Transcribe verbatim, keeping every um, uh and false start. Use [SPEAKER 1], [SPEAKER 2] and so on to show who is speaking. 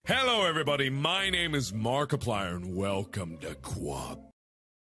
[SPEAKER 1] Hello, everybody. My name is Markiplier, and welcome to Quad.